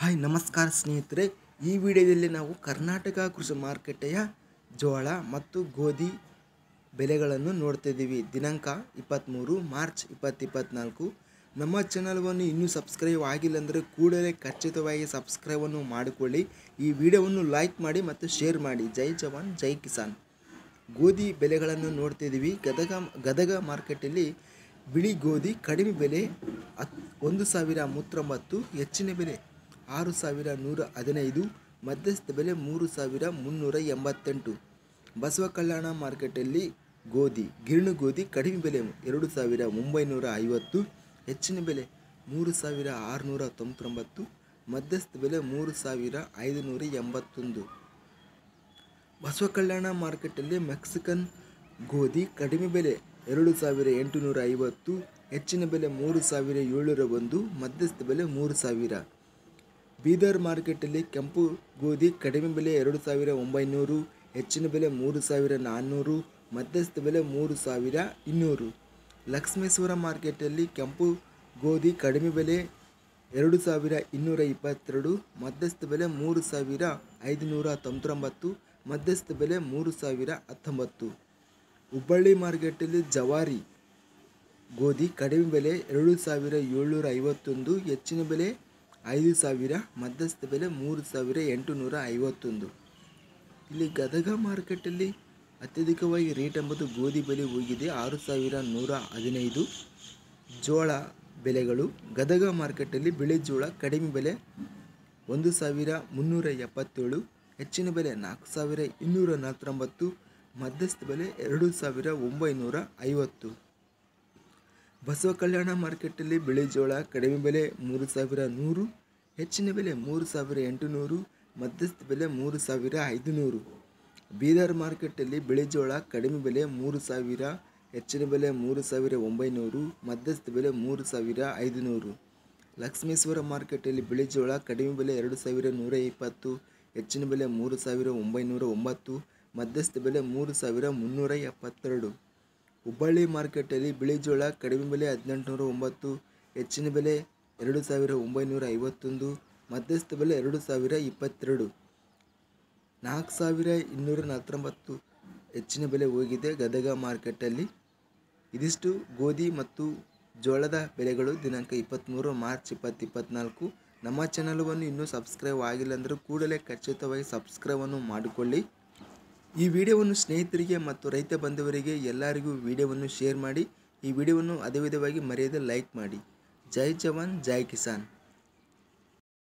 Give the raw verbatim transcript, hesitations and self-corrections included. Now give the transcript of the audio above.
Hi ನಮಸ್ಕಾರ ಸ್ನೇಹಿತರೆ, ಈ ವಿಡಿಯೋದಲ್ಲಿ ನಾವು ಕರ್ನಾಟಕ ಕೃಷಿ ಮಾರುಕಟ್ಟೆಯ ಜೋಳ ಮತ್ತು ಗೋಧಿ ಬೆಲೆಗಳನ್ನು ನೋಡ್ತಿದ್ದೀವಿ. ದಿನಾಂಕ ಇಪ್ಪತ್ತ್ಮೂರು ಮಾರ್ಚ್ ಇಪ್ಪತ್ತು ಇಪ್ಪತ್ತ್ನಾಲ್ಕು. ನಮ್ಮ ಚಾನಲ್ವನ್ನು ಇನ್ನೂ ಸಬ್ಸ್ಕ್ರೈಬ್ ಆಗಿಲ್ಲ ಅಂದರೆ ಕೂಡಲೇ ಖಚಿತವಾಗಿ ಸಬ್ಸ್ಕ್ರೈಬನ್ನು ಮಾಡಿಕೊಳ್ಳಿ. ಈ ವಿಡಿಯೋವನ್ನು ಲೈಕ್ ಮಾಡಿ ಮತ್ತು ಶೇರ್ ಮಾಡಿ. ಜೈ ಜವಾನ್ ಜೈ ಕಿಸಾನ್. ಗೋಧಿ ಬೆಲೆಗಳನ್ನು ನೋಡ್ತಿದ್ದೀವಿ. ಗದಗ ಗದಗ ಮಾರ್ಕೆಟಲ್ಲಿ ಬಿಳಿ ಗೋಧಿ ಕಡಿಮೆ ಬೆಲೆ ಹತ್ ಒಂದು ಸಾವಿರ ಮೂವತ್ತೊಂಬತ್ತು, ಹೆಚ್ಚಿನ ಬೆಲೆ ಆರು ಸಾವಿರ ನೂರ ಹದಿನೈದು, ಮಧ್ಯಸ್ಥ ಬೆಲೆ ಮೂರು ಸಾವಿರ ಮುನ್ನೂರ ಎಂಬತ್ತೆಂಟು. ಬಸವ ಕಲ್ಯಾಣ ಮಾರ್ಕೆಟಲ್ಲಿ ಗೋಧಿ ಗಿರಣು ಗೋಧಿ ಕಡಿಮೆ ಬೆಲೆ ಎರಡು ಸಾವಿರ ಒಂಬೈನೂರ ಐವತ್ತು, ಹೆಚ್ಚಿನ ಬೆಲೆ ಮೂರು ಸಾವಿರ ಆರುನೂರ ತೊಂಬತ್ತೊಂಬತ್ತು, ಮಧ್ಯಸ್ಥ ಬೆಲೆ ಮೂರು ಸಾವಿರ ಐದುನೂರ ಎಂಬತ್ತೊಂದು. ಬಸವ ಕಲ್ಯಾಣ ಮಾರ್ಕೆಟಲ್ಲಿ ಮೆಕ್ಸಿಕನ್ ಗೋಧಿ ಕಡಿಮೆ ಬೆಲೆ ಎರಡು ಸಾವಿರ ಎಂಟುನೂರ ಐವತ್ತು, ಹೆಚ್ಚಿನ ಬೆಲೆ ಮೂರು ಸಾವಿರ ಏಳುನೂರ ಒಂದು, ಮಧ್ಯಸ್ಥ ಬೆಲೆ ಮೂರು ಸಾವಿರ. ಬೀದರ್ ಮಾರ್ಕೆಟಲ್ಲಿ ಕೆಂಪು ಗೋಧಿ ಕಡಿಮೆ ಬೆಲೆ ಎರಡು ಸಾವಿರ ಒಂಬೈನೂರು, ಹೆಚ್ಚಿನ ಬೆಲೆ ಮೂರು ಸಾವಿರ ನಾನ್ನೂರು, ಮಧ್ಯಸ್ಥ ಬೆಲೆ ಮೂರು ಸಾವಿರ ಇನ್ನೂರು. ಲಕ್ಷ್ಮೇಶ್ವರ ಮಾರ್ಕೆಟಲ್ಲಿ ಕೆಂಪು ಗೋಧಿ ಕಡಿಮೆ ಬೆಲೆ ಎರಡು ಸಾವಿರ ಇನ್ನೂರ ಇಪ್ಪತ್ತೆರಡು, ಮಧ್ಯಸ್ಥ ಬೆಲೆ ಮೂರು ಸಾವಿರ ಐದುನೂರ ತೊಂಬತ್ತೊಂಬತ್ತು, ಮಧ್ಯಸ್ಥ ಬೆಲೆ ಮೂರು ಸಾವಿರ ಹತ್ತೊಂಬತ್ತು. ಹುಬ್ಬಳ್ಳಿ ಮಾರ್ಕೆಟಲ್ಲಿ ಜವಾರಿ ಗೋಧಿ ಕಡಿಮೆ ಬೆಲೆ ಎರಡು ಸಾವಿರ ಏಳ್ನೂರ ಐವತ್ತೊಂದು, ಹೆಚ್ಚಿನ ಬೆಲೆ ಐದು ಸಾವಿರ, ಮಧ್ಯಸ್ಥ ಬೆಲೆ ಮೂರು ಸಾವಿರ ಎಂಟುನೂರ ಐವತ್ತೊಂದು. ಇಲ್ಲಿ ಗದಗ ಮಾರ್ಕೆಟಲ್ಲಿ ಅತ್ಯಧಿಕವಾಗಿ ರೇಟ್ ಎಂಬುದು ಗೋಧಿ ಬೆಲೆ ಹೋಗಿದೆ ಆರು ಸಾವಿರ ನೂರ ಹದಿನೈದು. ಜೋಳ ಬೆಲೆಗಳು ಗದಗ ಮಾರ್ಕೆಟಲ್ಲಿ ಬಿಳಿ ಜೋಳ ಕಡಿಮೆ ಬೆಲೆ ಒಂದು ಸಾವಿರ ಮುನ್ನೂರ ಎಪ್ಪತ್ತೇಳು, ಹೆಚ್ಚಿನ ಬೆಲೆ ನಾಲ್ಕು ಸಾವಿರ ಇನ್ನೂರ ನಲವತ್ತೊಂಬತ್ತು, ಮಧ್ಯಸ್ಥ ಬೆಲೆ ಎರಡು ಸಾವಿರ ಒಂಬೈನೂರ ಐವತ್ತು. ಬಸವ ಕಲ್ಯಾಣ ಮಾರ್ಕೆಟಲ್ಲಿ ಬಿಳಿ ಜೋಳ ಕಡಿಮೆ ಬೆಲೆ ಮೂರು ಸಾವಿರ ನೂರು, ಹೆಚ್ಚಿನ ಬೆಲೆ ಮೂರು ಸಾವಿರ ಎಂಟುನೂರು, ಮಧ್ಯಸ್ಥ ಬೆಲೆ ಮೂರು ಸಾವಿರ ಐದುನೂರು. ಬೀದರ್ ಮಾರ್ಕೆಟಲ್ಲಿ ಬಿಳಿ ಜೋಳ ಕಡಿಮೆ ಬೆಲೆ ಮೂರು ಸಾವಿರ, ಹೆಚ್ಚಿನ ಬೆಲೆ ಮೂರು ಸಾವಿರ ಒಂಬೈನೂರು, ಮಧ್ಯಸ್ಥ ಬೆಲೆ ಮೂರು ಸಾವಿರ ಐದುನೂರು. ಲಕ್ಷ್ಮೇಶ್ವರ ಮಾರ್ಕೆಟಲ್ಲಿ ಬಿಳಿ ಜೋಳ ಕಡಿಮೆ ಬೆಲೆ ಎರಡು ಸಾವಿರ ನೂರ ಇಪ್ಪತ್ತು, ಹೆಚ್ಚಿನ ಬೆಲೆ ಮೂರು ಸಾವಿರ ಒಂಬೈನೂರ ಒಂಬತ್ತು, ಮಧ್ಯಸ್ಥ ಬೆಲೆ ಮೂರು ಸಾವಿರ ಮುನ್ನೂರ ಎಪ್ಪತ್ತೆರಡು. ಹುಬ್ಬಳ್ಳಿ ಮಾರ್ಕೆಟಲ್ಲಿ ಬಿಳಿ ಜೋಳ ಕಡಿಮೆ ಬೆಲೆ ಹದಿನೆಂಟುನೂರ ಒಂಬತ್ತು, ಹೆಚ್ಚಿನ ಬೆಲೆ ಎರಡು ಸಾವಿರ ಒಂಬೈನೂರ ಐವತ್ತೊಂದು, ಮಧ್ಯಸ್ಥ ಬೆಲೆ ಎರಡು ಸಾವಿರ ಇಪ್ಪತ್ತೆರಡು. ನಾಲ್ಕು ಸಾವಿರ ಇನ್ನೂರ ನಲವತ್ತೊಂಬತ್ತು ಹೆಚ್ಚಿನ ಬೆಲೆ ಹೋಗಿದೆ ಗದಗ ಮಾರ್ಕೆಟಲ್ಲಿ. ಇದಿಷ್ಟು ಗೋಧಿ ಮತ್ತು ಜೋಳದ ಬೆಲೆಗಳು ದಿನಾಂಕ ಇಪ್ಪತ್ತ್ಮೂರು ಮಾರ್ಚ್ ಇಪ್ಪತ್ತು ಇಪ್ಪತ್ತ್ನಾಲ್ಕು. ನಮ್ಮ ಚಾನಲವನ್ನು ಇನ್ನೂ ಸಬ್ಸ್ಕ್ರೈಬ್ ಆಗಿಲ್ಲ ಅಂದರೆ ಕೂಡಲೇ ಖಚಿತವಾಗಿ ಸಬ್ಸ್ಕ್ರೈಬನ್ನು ಮಾಡಿಕೊಳ್ಳಿ. ಈ ವಿಡಿಯೋವನ್ನು ಸ್ನೇಹಿತರಿಗೆ ಮತ್ತು ರೈತ ಬಂಧುವರಿಗೆ ಎಲ್ಲರಿಗೂ ವಿಡಿಯೋವನ್ನು ಶೇರ್ ಮಾಡಿ. ಈ ವಿಡಿಯೋವನ್ನು ಅದೇ ವಿಧವಾಗಿ ಮರೆಯದೆ ಲೈಕ್ ಮಾಡಿ. ಜೈ ಜವಾನ್ ಜೈ ಕಿಸಾನ್.